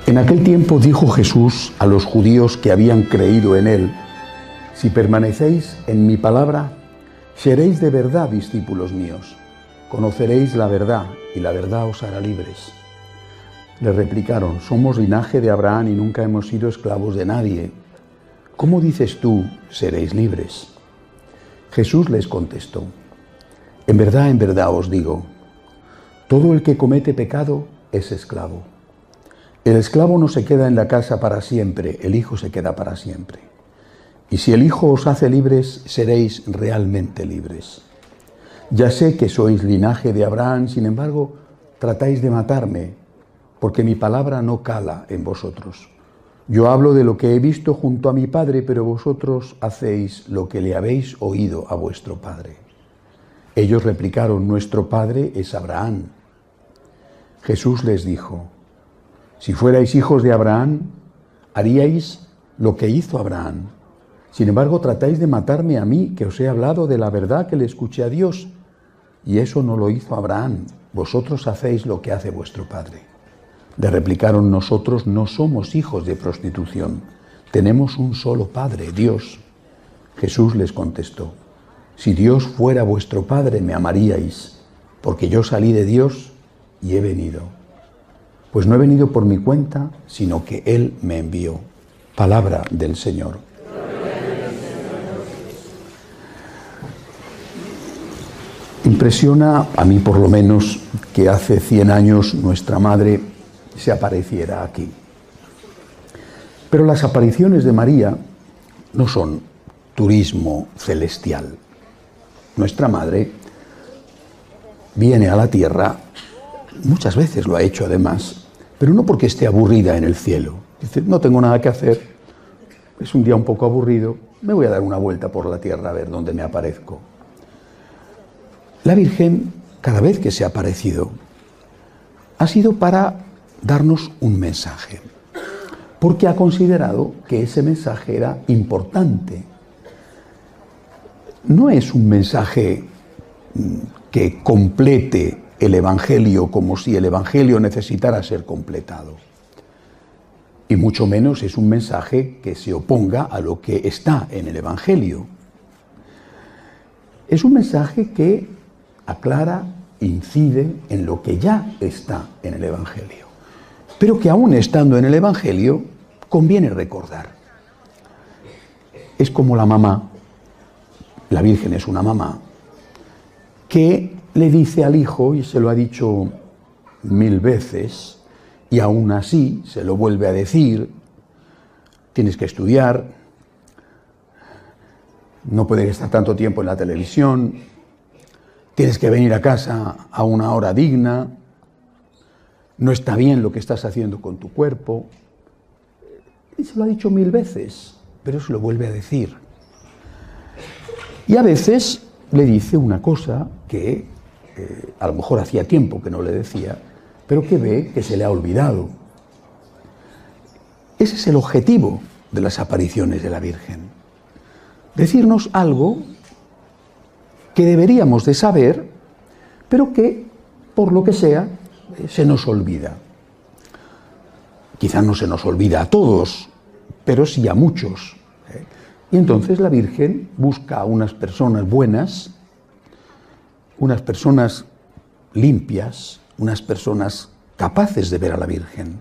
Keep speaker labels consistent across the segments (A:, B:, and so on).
A: En aquel tiempo dijo Jesús a los judíos que habían creído en él: si permanecéis en mi palabra, seréis de verdad discípulos míos. Conoceréis la verdad y la verdad os hará libres. Le replicaron: somos linaje de Abraham y nunca hemos sido esclavos de nadie. ¿Cómo dices tú, seréis libres? Jesús les contestó: en verdad os digo, todo el que comete pecado es esclavo. El esclavo no se queda en la casa para siempre, el Hijo se queda para siempre. Y si el Hijo os hace libres, seréis realmente libres. Ya sé que sois linaje de Abraham, sin embargo, tratáis de matarme, porque mi palabra no cala en vosotros. Yo hablo de lo que he visto junto a mi Padre, pero vosotros hacéis lo que le habéis oído a vuestro Padre. Ellos replicaron: nuestro Padre es Abraham. Jesús les dijo: si fuerais hijos de Abraham, haríais lo que hizo Abraham. Sin embargo, tratáis de matarme a mí, que os he hablado de la verdad que le escuché a Dios. Y eso no lo hizo Abraham. Vosotros hacéis lo que hace vuestro padre. Le replicaron: nosotros no somos hijos de prostitución. Tenemos un solo Padre, Dios. Jesús les contestó: si Dios fuera vuestro Padre, me amaríais, porque yo salí de Dios y he venido. Pues no he venido por mi cuenta, sino que Él me envió. Palabra del Señor. Impresiona, a mí por lo menos, que hace 100 años nuestra madre se apareciera aquí. Pero las apariciones de María no son turismo celestial. Nuestra madre viene a la tierra, muchas veces lo ha hecho además, pero no porque esté aburrida en el cielo. Dice: no tengo nada que hacer, es un día un poco aburrido, me voy a dar una vuelta por la tierra a ver dónde me aparezco. La Virgen, cada vez que se ha aparecido, ha sido para darnos un mensaje, porque ha considerado que ese mensaje era importante. No es un mensaje que complete el Evangelio como si el Evangelio necesitara ser completado. Y mucho menos es un mensaje que se oponga a lo que está en el Evangelio. Es un mensaje que aclara, incide en lo que ya está en el Evangelio, pero que aún estando en el Evangelio conviene recordar. Es como la mamá, la Virgen es una mamá, que le dice al hijo, y se lo ha dicho 1000 veces, y aún así se lo vuelve a decir: tienes que estudiar, no puedes estar tanto tiempo en la televisión, tienes que venir a casa a una hora digna, no está bien lo que estás haciendo con tu cuerpo. Y se lo ha dicho 1000 veces, pero se lo vuelve a decir. Y a veces le dice una cosa que a lo mejor hacía tiempo que no le decía, pero que ve que se le ha olvidado. Ese es el objetivo de las apariciones de la Virgen. Decirnos algo que deberíamos de saber, pero que, por lo que sea, se nos olvida. Quizá no se nos olvida a todos, pero sí a muchos. Y entonces la Virgen busca a unas personas buenas, unas personas limpias, unas personas capaces de ver a la Virgen.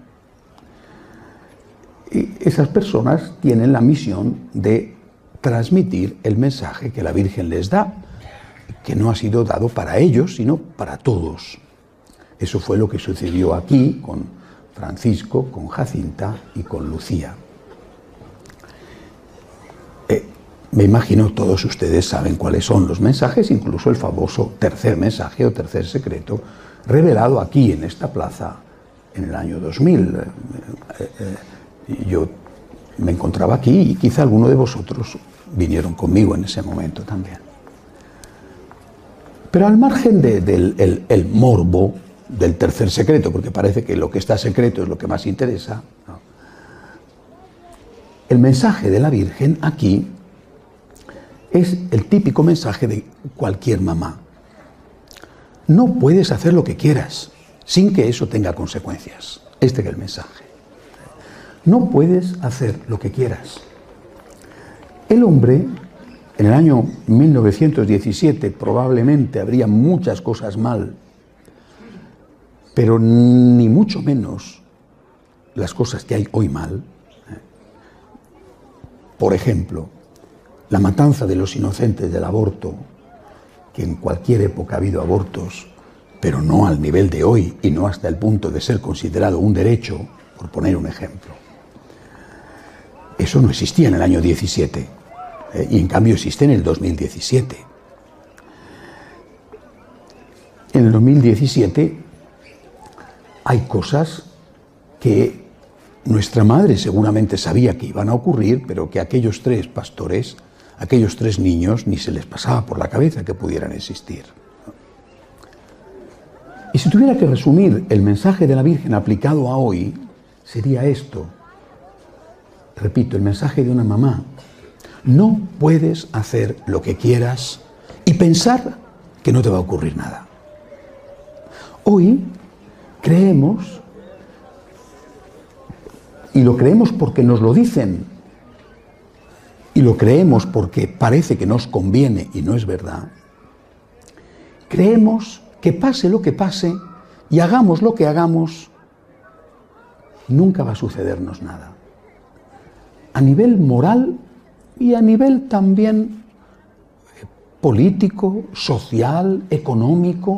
A: Y esas personas tienen la misión de transmitir el mensaje que la Virgen les da, que no ha sido dado para ellos, sino para todos. Eso fue lo que sucedió aquí con Francisco, con Jacinta y con Lucía. Me imagino todos ustedes saben cuáles son los mensajes, incluso el famoso tercer mensaje o tercer secreto, revelado aquí en esta plaza en el año 2000. Yo me encontraba aquí y quizá alguno de vosotros vinieron conmigo en ese momento también. Pero al margen del morbo del tercer secreto, porque parece que lo que está secreto es lo que más interesa, ¿no? El mensaje de la Virgen aquí es el típico mensaje de cualquier mamá. No puedes hacer lo que quieras sin que eso tenga consecuencias. Este es el mensaje. No puedes hacer lo que quieras. El hombre, en el año 1917, probablemente habría muchas cosas mal, pero ni mucho menos las cosas que hay hoy mal. Por ejemplo, la matanza de los inocentes del aborto, que en cualquier época ha habido abortos, pero no al nivel de hoy y no hasta el punto de ser considerado un derecho, por poner un ejemplo. Eso no existía en el año 17, y en cambio existe en el 2017. En el 2017 hay cosas que nuestra madre seguramente sabía que iban a ocurrir, pero que aquellos 3 pastores, aquellos 3 niños, ni se les pasaba por la cabeza que pudieran existir. Y si tuviera que resumir el mensaje de la Virgen aplicado a hoy, sería esto. Repito, el mensaje de una mamá. No puedes hacer lo que quieras y pensar que no te va a ocurrir nada. Hoy creemos, y lo creemos porque nos lo dicen, y lo creemos porque parece que nos conviene y no es verdad, creemos que pase lo que pase y hagamos lo que hagamos, nunca va a sucedernos nada. A nivel moral y a nivel también político, social, económico.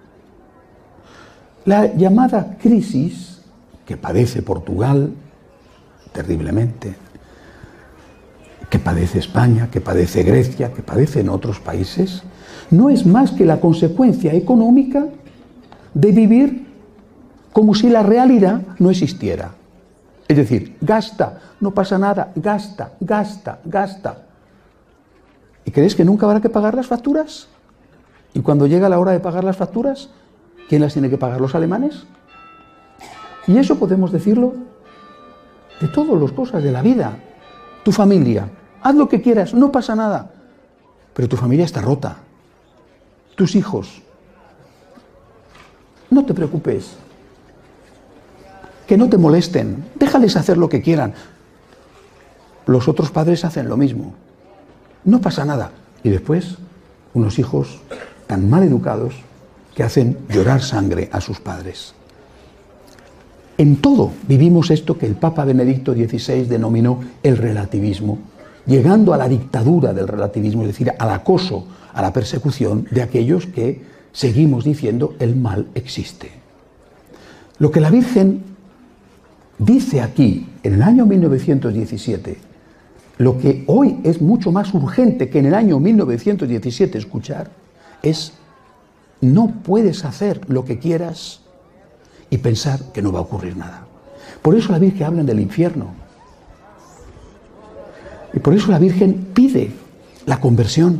A: La llamada crisis que padece Portugal terriblemente, que padece España, que padece Grecia, que padecen otros países, no es más que la consecuencia económica de vivir como si la realidad no existiera. Es decir, gasta, no pasa nada, gasta, gasta, gasta. ¿Y crees que nunca habrá que pagar las facturas? Y cuando llega la hora de pagar las facturas, ¿quién las tiene que pagar? ¿Los alemanes? Y eso podemos decirlo de todas las cosas de la vida. Tu familia, haz lo que quieras, no pasa nada. Pero tu familia está rota. Tus hijos, no te preocupes. Que no te molesten, déjales hacer lo que quieran. Los otros padres hacen lo mismo. No pasa nada. Y después, unos hijos tan mal educados que hacen llorar sangre a sus padres. En todo vivimos esto que el Papa Benedicto XVI denominó el relativismo, llegando a la dictadura del relativismo, es decir, al acoso, a la persecución de aquellos que seguimos diciendo el mal existe. Lo que la Virgen dice aquí, en el año 1917, lo que hoy es mucho más urgente que en el año 1917 escuchar, es: no puedes hacer lo que quieras y pensar que no va a ocurrir nada. Por eso la Virgen habla del infierno. Y por eso la Virgen pide la conversión.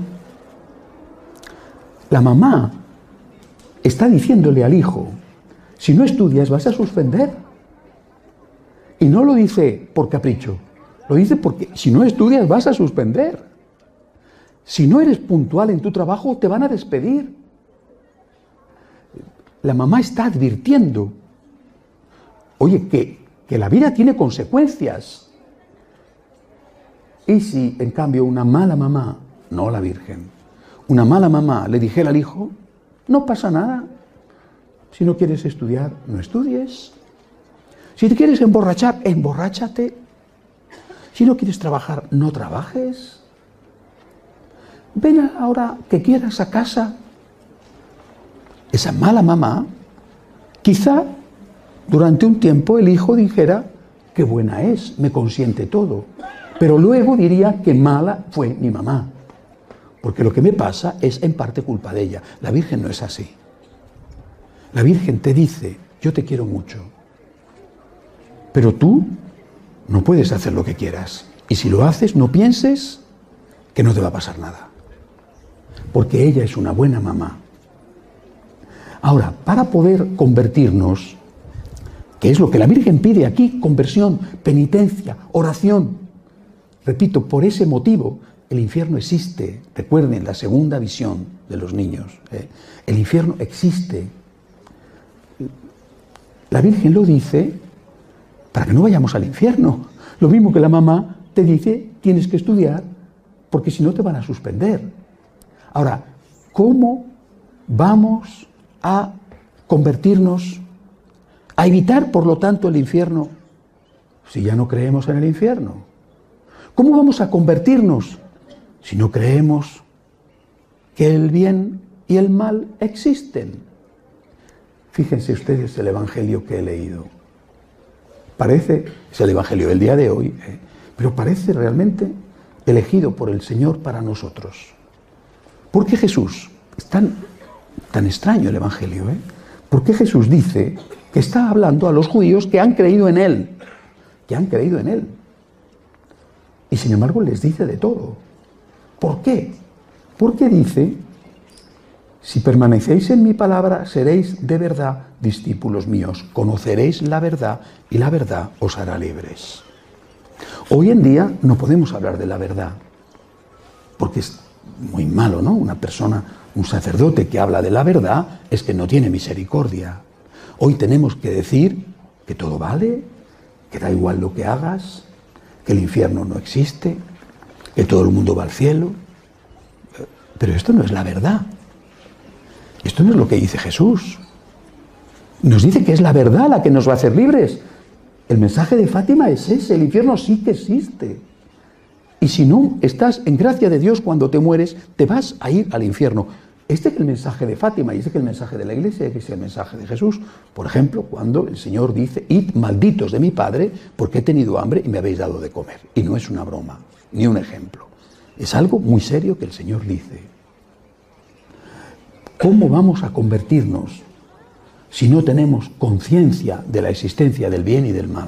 A: La mamá está diciéndole al hijo: si no estudias vas a suspender. Y no lo dice por capricho, lo dice porque si no estudias vas a suspender. Si no eres puntual en tu trabajo te van a despedir. La mamá está advirtiendo, oye, que la vida tiene consecuencias. Y si en cambio una mala mamá, no la Virgen, una mala mamá le dijera al hijo: no pasa nada, si no quieres estudiar, no estudies. Si te quieres emborrachar, emborráchate. Si no quieres trabajar, no trabajes. Ven ahora que quieras a casa. Esa mala mamá, quizá durante un tiempo el hijo dijera: qué buena es, me consiente todo. Pero luego diría que mala fue mi mamá, porque lo que me pasa es en parte culpa de ella. La Virgen no es así. La Virgen te dice: yo te quiero mucho, pero tú no puedes hacer lo que quieras. Y si lo haces, no pienses que no te va a pasar nada. Porque ella es una buena mamá. Ahora, para poder convertirnos, que es lo que la Virgen pide aquí: conversión, penitencia, oración. Repito, por ese motivo el infierno existe. Recuerden la segunda visión de los niños. El infierno existe. La Virgen lo dice para que no vayamos al infierno. Lo mismo que la mamá te dice, tienes que estudiar, porque si no te van a suspender. Ahora, ¿cómo vamos a convertirnos, a evitar, por lo tanto, el infierno, si ya no creemos en el infierno? ¿Cómo vamos a convertirnos si no creemos que el bien y el mal existen? Fíjense ustedes el Evangelio que he leído. Parece, es el Evangelio del día de hoy, pero parece realmente elegido por el Señor para nosotros. ¿Por qué Jesús? Es tan extraño el Evangelio, ¿Por qué Jesús dice que está hablando a los judíos que han creído en Él? Que han creído en Él. Y sin embargo les dice de todo. ¿Por qué? Porque dice, si permanecéis en mi palabra, seréis de verdad discípulos míos. Conoceréis la verdad y la verdad os hará libres. Hoy en día no podemos hablar de la verdad, porque es muy malo, ¿no? Una persona, un sacerdote que habla de la verdad es que no tiene misericordia. Hoy tenemos que decir que todo vale, que da igual lo que hagas, que el infierno no existe, que todo el mundo va al cielo. Pero esto no es la verdad. Esto no es lo que dice Jesús. Nos dice que es la verdad la que nos va a hacer libres. El mensaje de Fátima es ese, el infierno sí que existe. Y si no estás en gracia de Dios cuando te mueres, te vas a ir al infierno. Este es el mensaje de Fátima y este es el mensaje de la Iglesia, que es el mensaje de Jesús. Por ejemplo, cuando el Señor dice, id malditos de mi Padre, porque he tenido hambre y me habéis dado de comer. Y no es una broma, ni un ejemplo. Es algo muy serio que el Señor dice. ¿Cómo vamos a convertirnos si no tenemos conciencia de la existencia del bien y del mal?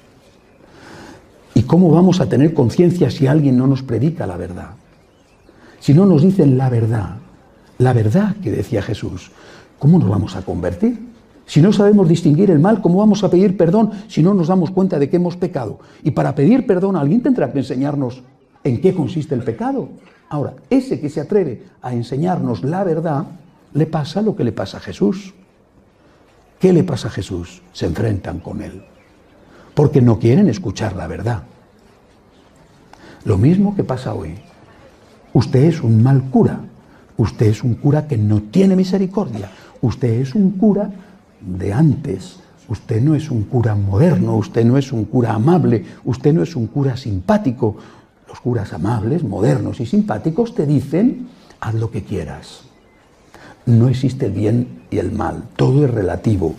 A: ¿Y cómo vamos a tener conciencia si alguien no nos predica la verdad? Si no nos dicen la verdad que decía Jesús, ¿cómo nos vamos a convertir? Si no sabemos distinguir el mal, ¿cómo vamos a pedir perdón si no nos damos cuenta de que hemos pecado? Y para pedir perdón alguien tendrá que enseñarnos en qué consiste el pecado. Ahora, ese que se atreve a enseñarnos la verdad, le pasa lo que le pasa a Jesús. ¿Qué le pasa a Jesús? Se enfrentan con él, porque no quieren escuchar la verdad. Lo mismo que pasa hoy. Usted es un mal cura. Usted es un cura que no tiene misericordia. Usted es un cura de antes. Usted no es un cura moderno. Usted no es un cura amable. Usted no es un cura simpático. Los curas amables, modernos y simpáticos te dicen, haz lo que quieras. No existe el bien y el mal. Todo es relativo.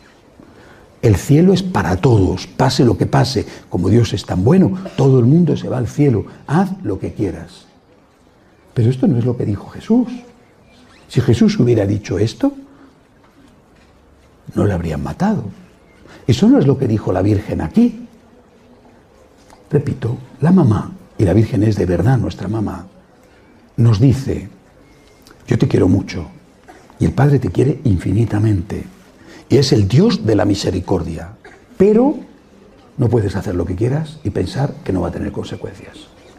A: El cielo es para todos, pase lo que pase. Como Dios es tan bueno, todo el mundo se va al cielo. Haz lo que quieras. Pero esto no es lo que dijo Jesús. Si Jesús hubiera dicho esto, no le habrían matado. Eso no es lo que dijo la Virgen aquí. Repito, la mamá, y la Virgen es de verdad nuestra mamá, nos dice, yo te quiero mucho, y el Padre te quiere infinitamente, y es el Dios de la misericordia, pero no puedes hacer lo que quieras y pensar que no va a tener consecuencias.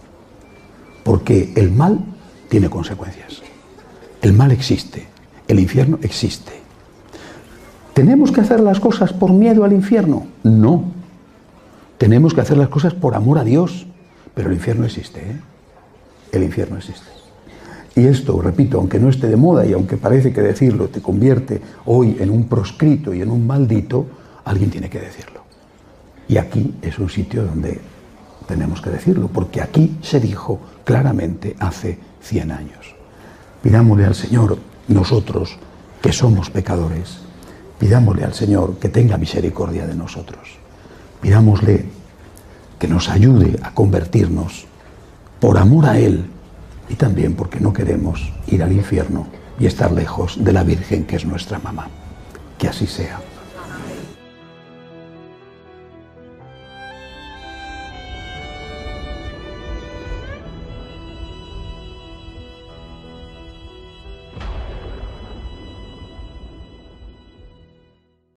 A: Porque el mal tiene consecuencias. El mal existe, el infierno existe. ¿Tenemos que hacer las cosas por miedo al infierno? No. Tenemos que hacer las cosas por amor a Dios. Pero el infierno existe, ¿eh? El infierno existe. Y esto, repito, aunque no esté de moda y aunque parece que decirlo te convierte hoy en un proscrito y en un maldito, alguien tiene que decirlo. Y aquí es un sitio donde tenemos que decirlo, porque aquí se dijo claramente hace 100 años. Pidámosle al Señor, nosotros que somos pecadores, pidámosle al Señor que tenga misericordia de nosotros. Pidámosle que nos ayude a convertirnos por amor a Él y también porque no queremos ir al infierno y estar lejos de la Virgen que es nuestra mamá. Que así sea.